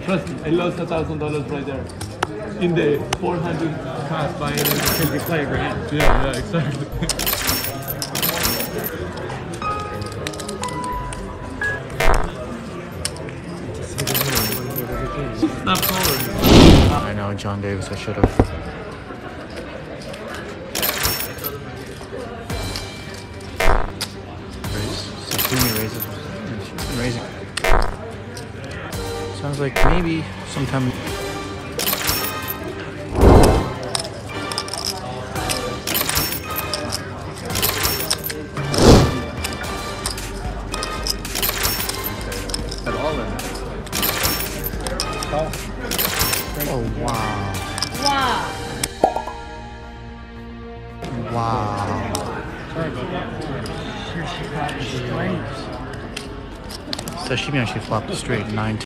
Trust me, I lost $1,000 right there. In the 400 class buying a Celtic player grand. Yeah, exactly. Stop calling. I know, John Davis, I should have. Raising. Sounds like maybe sometime. Oh wow! Wow! Wow! Sorry about that. Sashimi actually flopped straight 9-2.